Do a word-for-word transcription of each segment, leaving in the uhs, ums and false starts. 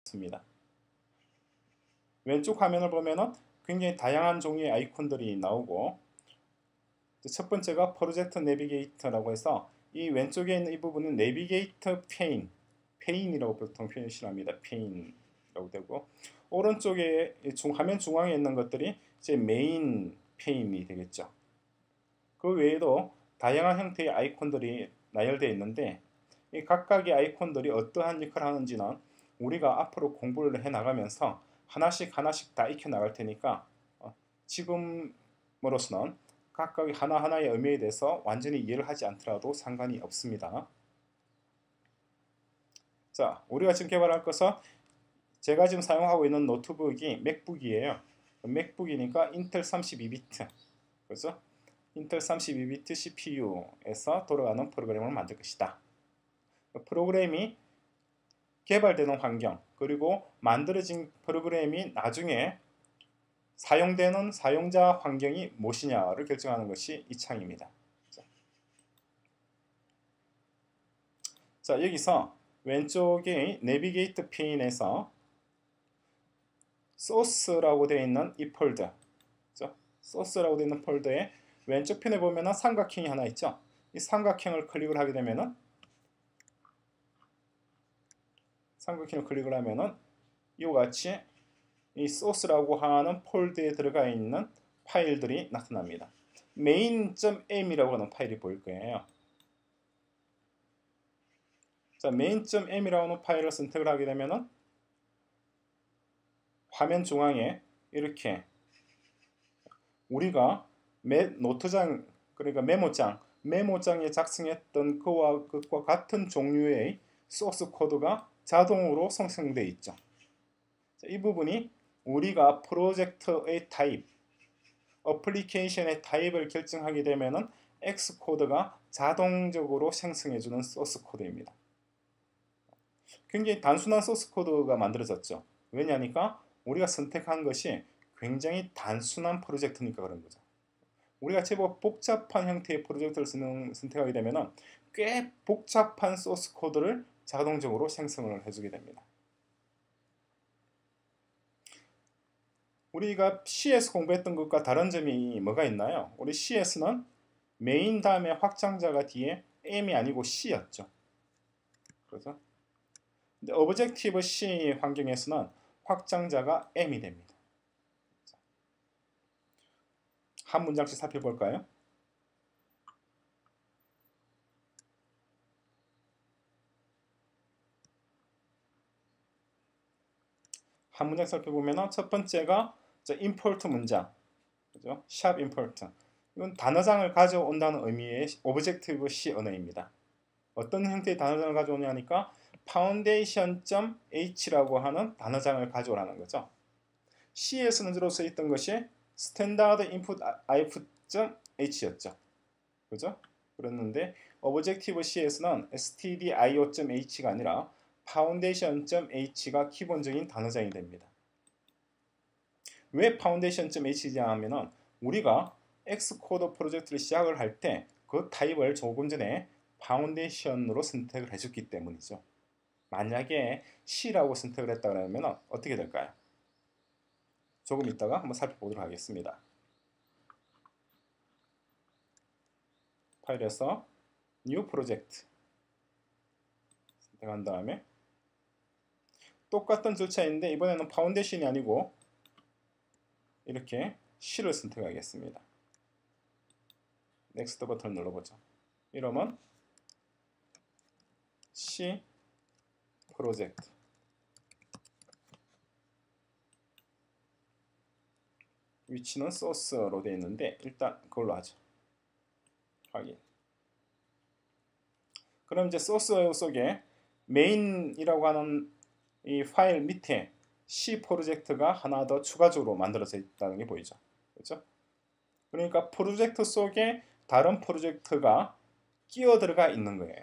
있습니다. 왼쪽 화면을 보면은 굉장히 다양한 종류의 아이콘들이 나오고, 첫 번째가 프로젝트 내비게이터라고 해서 이 왼쪽에 있는 이 부분은 내비게이터 페인, 페인이라고 보통 표현을 합니다. 페인이라고 되고, 오른쪽에 중, 화면 중앙에 있는 것들이 이제 메인 페인이 되겠죠. 그 외에도 다양한 형태의 아이콘들이 나열되어 있는데, 이 각각의 아이콘들이 어떠한 역할을 하는지는 우리가 앞으로 공부를 해 나가면서 하나씩 하나씩 다 익혀 나갈 테니까 어, 지금으로서는 각각의 하나하나의 의미에 대해서 완전히 이해를 하지 않더라도 상관이 없습니다. 자, 우리가 지금 개발할 것은 제가 지금 사용하고 있는 노트북이 맥북이에요. 맥북이니까 인텔 삼십이 비트, 그렇죠? 인텔 삼십이 비트 씨피유에서 돌아가는 프로그램을 만들 것이다. 프로그램이 개발되는 환경, 그리고 만들어진 프로그램이 나중에 사용되는 사용자 환경이 무엇이냐를 결정하는 것이 이 창입니다. 자, 여기서 왼쪽에 내비게이터 페인에서 소스라고 되어 있는 이 폴더, 그렇죠? 소스라고 되어 있는 폴더에 왼쪽 편에 보면 삼각형이 하나 있죠. 이 삼각형을 클릭을 하게 되면은 삼각형을 클릭을 하면은 이와 같이 이 소스라고 하는 폴더에 들어가 있는 파일들이 나타납니다. main.m이라고 하는 파일이 보일 거예요. 자, main.m이라고 하는 파일을 선택을 하게 되면은 화면 중앙에 이렇게 우리가 메, 노트장, 그러니까 메모장, 메모장에 작성했던 그와 그와 같은 종류의 소스 코드가 자동으로 생성되어 있죠. 자, 이 부분이 우리가 프로젝트의 타입, 어플리케이션의 타입을 결정하게 되면은 X코드가 자동적으로 생성해주는 소스 코드입니다. 굉장히 단순한 소스 코드가 만들어졌죠. 왜냐니까 우리가 선택한 것이 굉장히 단순한 프로젝트니까 그런 거죠. 우리가 제법 복잡한 형태의 프로젝트를 선택하게 되면 꽤 복잡한 소스 코드를 자동적으로 생성을 해주게 됩니다. 우리가 씨에스 공부했던 것과 다른 점이 뭐가 있나요? 우리 씨에스는 메인 다음에 확장자가 뒤에 M이 아니고 C였죠. 그래서 근데 오브젝티브 C 환경에서는 확장자가 M이 됩니다. 한 문장씩 살펴볼까요? 한 문장 살펴보면 첫 번째가 import 문장, 그죠? 샵 import. 이건 단어장을 가져온다는 의미의 오브젝티브 C 언어입니다. 어떤 형태의 단어장을 가져오냐니까 foundation.h라고 하는 단어장을 가져오라는 거죠. C에서는 주로 쓰였던 것이 standard input output.h였죠. 그죠? 그랬는데 오브젝티브 C에서는 stdio.h가 아니라 foundation.h가 기본적인 단어장이 됩니다. 왜 foundation.h냐 하면은 우리가 X코드 프로젝트를 시작을 할 때 그 타입을 조금 전에 파운데이션으로 선택을 해줬기 때문이죠. 만약에 C라고 선택을 했다 그러면 어떻게 될까요? 조금 이따가 한번 살펴보도록 하겠습니다. 파일에서 New Project 선택한 다음에 똑같은 절차인데 이번에는 파운데이션이 아니고 이렇게 C를 선택하겠습니다. 넥스트 버튼을 눌러보죠. 이러면 C 프로젝트 위치는 소스로 되어 있는데 일단 그걸로 하죠. 확인. 그럼 이제 소스 속에 메인이라고 하는 이 파일 밑에 C 프로젝트가 하나 더 추가적으로 만들어져 있다는 게 보이죠. 그렇죠? 그러니까 프로젝트 속에 다른 프로젝트가 끼어 들어가 있는 거예요.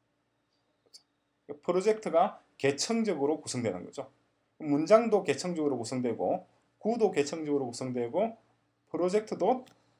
프로젝트가 계층적으로 구성되는 거죠. 문장도 계층적으로 구성되고 구도 계층적으로 구성되고 프로젝트도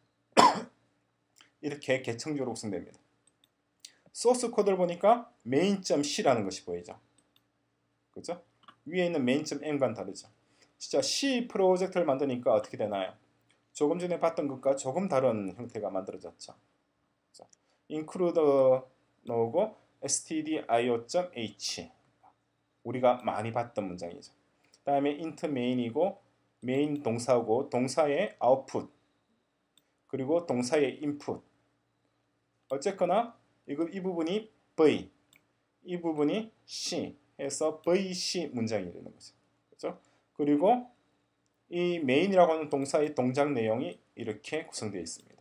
이렇게 계층적으로 구성됩니다. 소스 코드를 보니까 main.c라는 것이 보이죠. 그렇죠? 위에 있는 main.m과는 다르죠. 진짜 C 프로젝트를 만드니까 어떻게 되나요? 조금 전에 봤던 것과 조금 다른 형태가 만들어졌죠. include 나오고 stdio.h 우리가 많이 봤던 문장이죠. 그 다음에 int main이고 main 동사고 동사의 output 그리고 동사의 input 어쨌거나 이거 이 부분이 v 이 부분이 c 해서 브이씨 문장이 되는 거죠. 그렇죠? 그리고 이 main이라고 하는 동사의 동작 내용이 이렇게 구성되어 있습니다.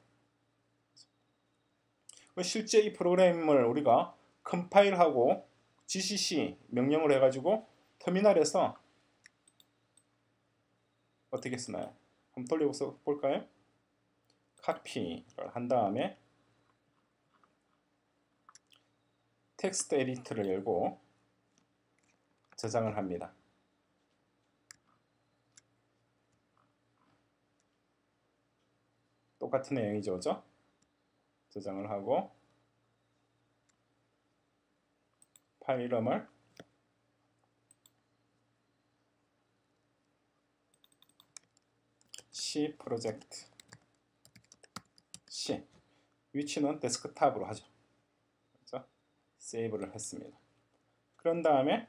실제 이 프로그램을 우리가 컴파일하고 지씨씨 명령을 해가지고 터미널에서 어떻게 쓰나요? 한번 돌려서 볼까요? 카피를 한 다음에 텍스트 에디터를 열고 저장을 합니다. 똑같은 내용이죠, 그죠? 저장을 하고 파일 이름을 C 프로젝트 C 위치는 데스크탑으로 하죠. 그렇죠? 세이브를 했습니다. 그런 다음에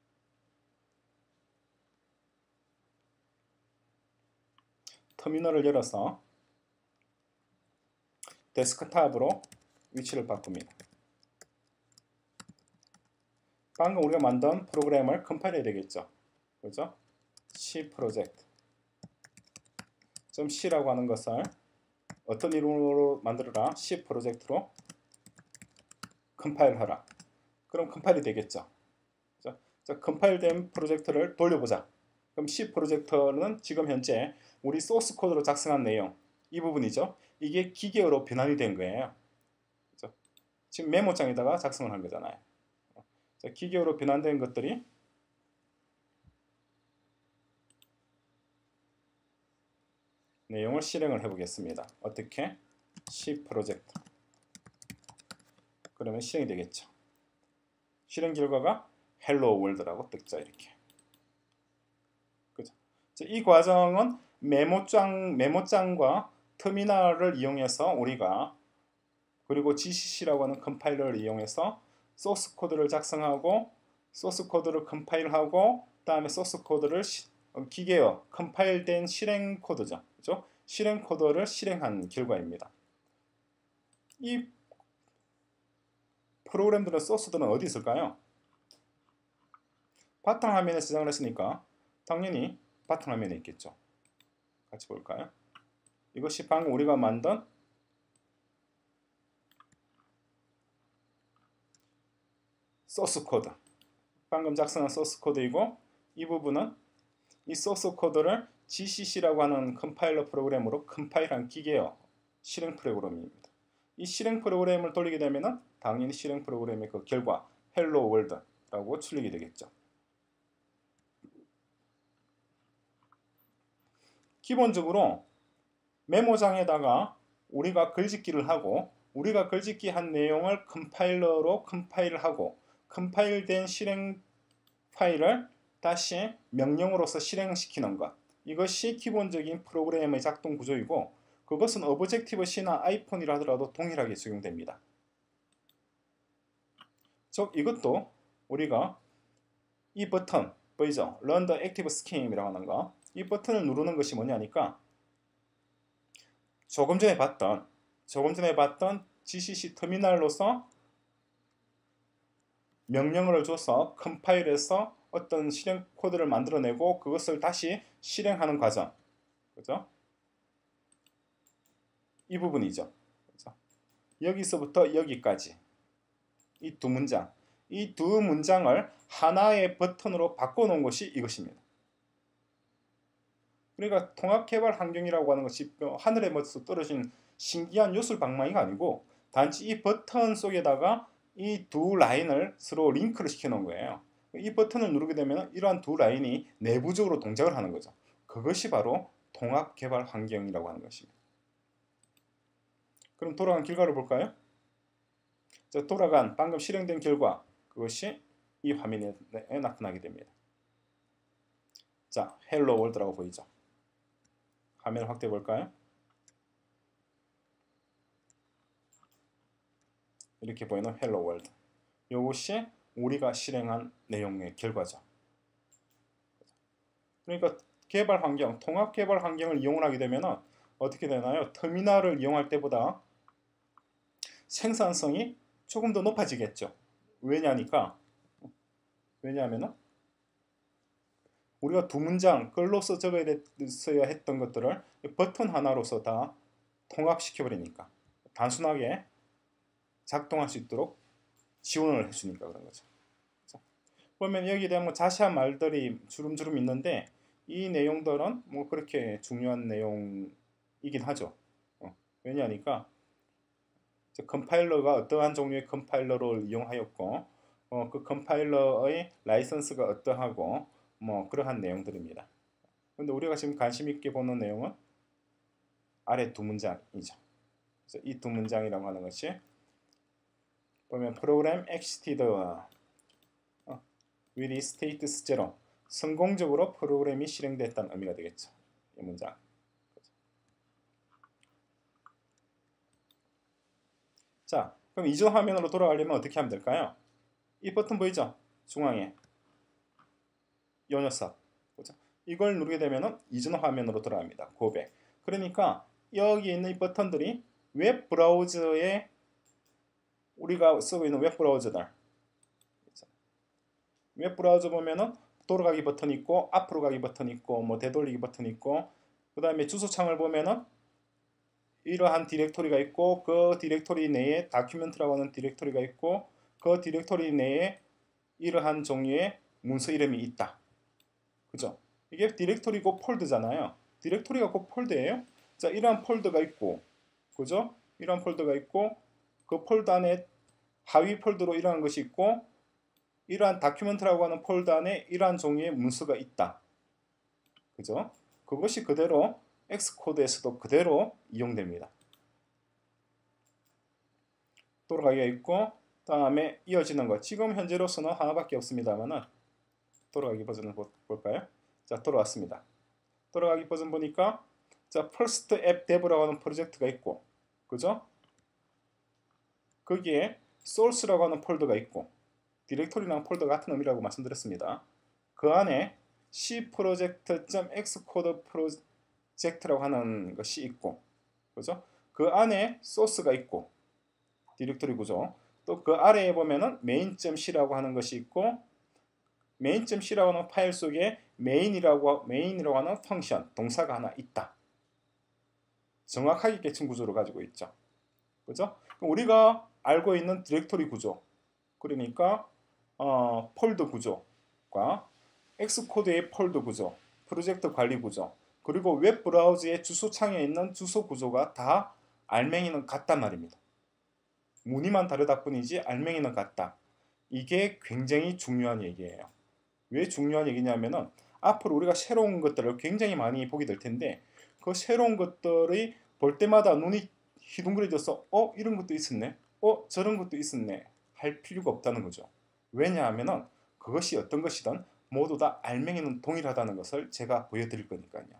터미널을 열어서 데스크탑으로 위치를 바꿉니다. 방금 우리가 만든 프로그램을 컴파일 해야 되겠죠. 그죠? C 프로젝트 .c라고 하는 것을 어떤 이름으로 만들어라? C 프로젝트로 컴파일 하라. 그럼 컴파일이 되겠죠. 그죠? 자, 컴파일된 프로젝트를 돌려보자. 그럼 C 프로젝트는 지금 현재 우리 소스 코드로 작성한 내용 이 부분이죠. 이게 기계어로 변환이 된 거예요. 그죠? 지금 메모장에다가 작성을 한 거잖아요. 자, 기계어로 변환된 것들이 내용을 실행을 해보겠습니다. 어떻게? C 프로젝트. 그러면 실행이 되겠죠. 실행 결과가 Hello World라고 뜨죠. 이렇게. 그죠? 이 과정은 메모장, 메모장과 터미널을 이용해서 우리가 그리고 지씨씨라고 하는 컴파일러를 이용해서 소스 코드를 작성하고 소스 코드를 컴파일하고 그 다음에 소스 코드를 시, 기계어 컴파일된 실행 코드죠. 그죠? 실행 코드를 실행한 결과입니다. 이 프로그램들은 소스들은 어디 있을까요? 바탕화면에 저장을 했으니까 당연히 바탕화면에 있겠죠. 같이 볼까요? 이것이 방금 우리가 만든 소스 코드 방금 작성한 소스 코드이고 이 부분은 이 소스 코드를 지씨씨라고 하는 컴파일러 프로그램으로 컴파일한 기계어 실행 프로그램입니다. 이 실행 프로그램을 돌리게 되면 당연히 실행 프로그램의 그 결과 Hello World라고 출력이 되겠죠. 기본적으로 메모장에다가 우리가 글짓기를 하고 우리가 글짓기 한 내용을 컴파일러로 컴파일을 하고 컴파일된 실행 파일을 다시 명령으로서 실행시키는 것 이것이 기본적인 프로그램의 작동 구조이고 그것은 오브젝티브-C나 아이폰이라 하더라도 동일하게 적용됩니다. 즉 이것도 우리가 이 버튼 보이죠? Run the Active Scheme이라고 하는 거 이 버튼을 누르는 것이 뭐냐니까 조금 전에 봤던 조금 전에 봤던 지씨씨 터미널로서 명령어를 줘서 컴파일해서 어떤 실행 코드를 만들어내고 그것을 다시 실행하는 과정 그죠? 이 부분이죠. 그죠? 여기서부터 여기까지 이 두 문장 이 두 문장을 하나의 버튼으로 바꿔놓은 것이 이것입니다. 그러니까 통합개발 환경이라고 하는 것이 하늘에 멋서 떨어진 신기한 요술방망이가 아니고 단지 이 버튼 속에다가 이 두 라인을 서로 링크를 시켜놓은 거예요. 이 버튼을 누르게 되면 이러한 두 라인이 내부적으로 동작을 하는 거죠. 그것이 바로 통합개발 환경이라고 하는 것입니다. 그럼 돌아간 결과를 볼까요? 자, 돌아간 방금 실행된 결과 그것이 이 화면에 나타나게 됩니다. 자, 헬로 월드라고 보이죠? 화면 확대해 볼까요? 이렇게 보이는 헬로 월드. 이것이 우리가 실행한 내용의 결과죠. 그러니까 개발 환경, 통합 개발 환경을 이용을 하게 되면 어떻게 되나요? 터미널을 이용할 때보다 생산성이 조금 더 높아지겠죠. 왜냐니까 왜냐하면 우리가 두 문장 글로써 적어야 했던 것들을 버튼 하나로서 다 통합시켜 버리니까 단순하게 작동할 수 있도록 지원을 해주니까 그런 거죠. 보면 여기에 대한 뭐 자세한 말들이 주름주름 있는데 이 내용들은 뭐 그렇게 중요한 내용이긴 하죠. 어, 왜냐하니까 컴파일러가 어떠한 종류의 컴파일러를 이용하였고 어, 그 컴파일러의 라이선스가 어떠하고 뭐 그러한 내용들입니다. 근데 우리가 지금 관심 있게 보는 내용은 아래 두 문장이죠. 그래서 이 두 문장이라고 하는 것이 보면 프로그램 exceeded with status zero 성공적으로 프로그램이 실행됐다는 의미가 되겠죠. 이 문장. 자, 그럼 이전 화면으로 돌아가려면 어떻게 하면 될까요? 이 버튼 보이죠? 중앙에 이 녀석. 그렇죠? 이걸 누르게 되면 이전 화면으로 돌아갑니다. 고백. 그러니까 여기 있는 이 버튼들이 웹 브라우저에 우리가 쓰고 있는 웹 브라우저들. 웹 브라우저 보면은 돌아가기 버튼 있고 앞으로 가기 버튼 있고 뭐 되돌리기 버튼 있고 그 다음에 주소창을 보면은 이러한 디렉토리가 있고 그 디렉토리 내에 다큐멘트라고 하는 디렉토리가 있고 그 디렉토리 내에 이러한 종류의 문서 이름이 있다. 그죠? 이게 디렉토리고 폴드잖아요. 디렉토리가 곧 폴드예요. 자, 이러한 폴더가 있고 그죠? 이러한 폴더가 있고 그 폴더 안에 하위 폴더로 이러한 것이 있고 이러한 다큐멘트라고 하는 폴더 안에 이러한 종류의 문서가 있다. 그죠? 그것이 그대로 엑스코드에서도 그대로 이용됩니다. 돌아가기가 있고 다음에 이어지는 것. 지금 현재로서는 하나밖에 없습니다만은 돌아가기 버전을 볼까요? 자, 돌아왔습니다. 돌아가기 버전 보니까 자, First App Dev라고 하는 프로젝트가 있고 그죠? 거기에 Source라고 하는 폴더가 있고 디렉토리랑 폴더 같은 의미라고 말씀드렸습니다. 그 안에 cproject.xcode 프로젝트라고 하는 것이 있고 그죠? 그 안에 소스가 있고 디렉토리 구조 또 그 아래에 보면은 main.c라고 하는 것이 있고 main.c라고 하는 파일 속에 main이라고 main이라고 하는 펑션 동사가 하나 있다. 정확하게 계층 구조를 가지고 있죠. 그죠? 우리가 알고 있는 디렉토리 구조 그러니까 어, 폴더 구조과 엑스코드의 폴더 구조, 프로젝트 관리 구조, 그리고 웹 브라우저의 주소창에 있는 주소 구조가 다 알맹이는 같단 말입니다. 무늬만 다르다 뿐이지 알맹이는 같다. 이게 굉장히 중요한 얘기예요. 왜 중요한 얘기냐면은 앞으로 우리가 새로운 것들을 굉장히 많이 보게 될 텐데 그 새로운 것들이 볼 때마다 눈이 휘둥그레져서 어? 이런 것도 있었네? 어? 저런 것도 있었네? 할 필요가 없다는 거죠. 왜냐하면 그것이 어떤 것이든 모두 다 알맹이는 동일하다는 것을 제가 보여드릴 거니까요.